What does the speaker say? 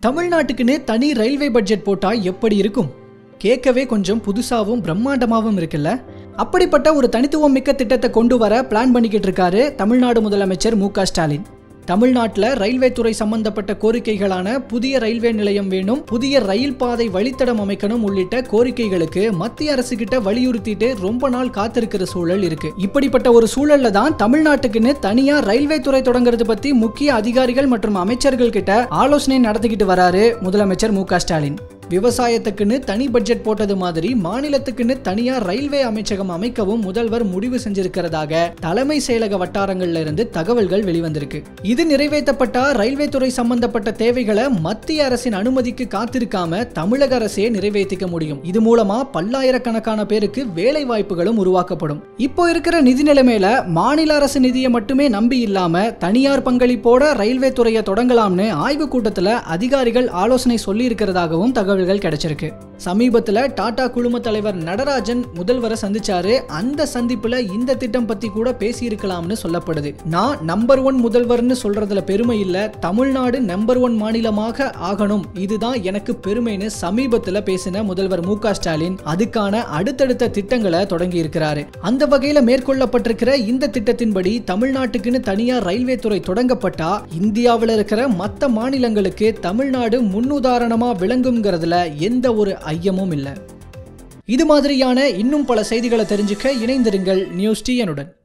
தமிழ்நாட்டுக்குன்னு தனி railway budget போட்டா எப்படி இருக்கும்? கேட்கவே கொஞ்சம் புதுசாவும் பிரம்மாண்டமாவும் இருக்குல்ல. அப்படிப்பட்ட ஒரு தனித்துவம் மிக்க திட்டத்தை கொண்டு வர பிளான் பண்ணிக்கிட்டு இருக்காரு தமிழ்நாடு முதலமைச்சர் மு.க. ஸ்டாலின். தமிழ்நாட்டில் ரயில்வே துறை சம்பந்தப்பட்ட கோரிக்கைகளான புதிய ரயில்வே நிலையம் வேணும், புதிய ரயில் பாதை வழித்தடம் அமைக்கணும் உள்ளிட்ட கோரிக்கைகளுக்கு மத்திய அரசு கிட்ட வலியுறுத்திட்டு ரொம்ப நாள் காத்திருக்கிற சூழல் இருக்கு. இப்படிப்பட்ட ஒரு சூழல்ல தான் தமிழ்நாட்டுக்குன்னு தனியா ரயில்வே துறை தொடங்குறது பத்தி முக்கிய அதிகாரிகள் மற்றும் அமைச்சர்கள் கிட்ட ஆலோசனை நடத்திக்கிட்டு வராரு முதலமைச்சர் மு.க. ஸ்டாலின். விவசாயத்துக்குன்னு தனி பட்ஜெட் போட்டது மாதிரி மாநிலத்துக்குன்னு தனியா ரயில்வே அமைச்சகம் அமைக்கவும் முதல்வர் முடிவு செஞ்சிருக்கிறதாக தலைமை செயலக வட்டாரங்கள்ல இருந்து தகவல்கள் வெளிவந்திருக்கு. இது நிறைவேற்றப்பட்டா ரயில்வே துறை சம்பந்தப்பட்ட தேவைகளை மத்திய அரசின் அனுமதிக்கு காத்திருக்காம தமிழக அரசே நிறைவேற்றிக்க முடியும். இது மூலமா பல்லாயிரக்கணக்கான பேருக்கு வேலை வாய்ப்புகளும் உருவாக்கப்படும். இப்போ இருக்கிற நிதி நிலைமையில மாநில அரசு நிதியை மட்டுமே நம்பி இல்லாம தனியார் பங்களிப்போட ரயில்வே துறையை தொடங்கலாம்னு ஆய்வு கூட்டத்துல அதிகாரிகள் ஆலோசனை சொல்லி இருக்கிறதாகவும் தகவல் கிடைச்சிருக்கு. சமீபத்துல டாடா குழும தலைவர் நடராஜன் முதல்வரை சந்திச்சாரு. அந்த சந்திப்புல இந்த திட்டம் பத்தி கூட பேசி இருக்கலாம்னு சொல்லப்படுது. நான் நம்பர் 1 முதல்வர்னு சொல்றதுல பெருமை இல்ல, தமிழ்நாடு நம்பர் 1 மாநிலமாக ஆகணும், இதுதான் எனக்கு பெருமைன்னு சமீபத்துல பேசின முதல்வர் மு.க. ஸ்டாலின் அதுக்கான அடுத்தடுத்த திட்டங்களை தொடங்கி இருக்கிறாரு. அந்த வகையில மேற்கொள்ளப்பட்டிருக்கிற இந்த திட்டத்தின்படி தமிழ்நாட்டுக்குன்னு தனியா ரயில்வே துறை தொடங்கப்பட்டா இந்தியாவில் இருக்கிற மற்ற மாநிலங்களுக்கு தமிழ்நாடு முன்னுதாரணமா விளங்கும்ங்கிறதுல எந்த ஒரு ஐயமும் இல்லை. இது மாதிரியான இன்னும் பல செய்திகளை தெரிஞ்சுக்க இணைந்திருங்கள் நியூஸ் TN உடன்.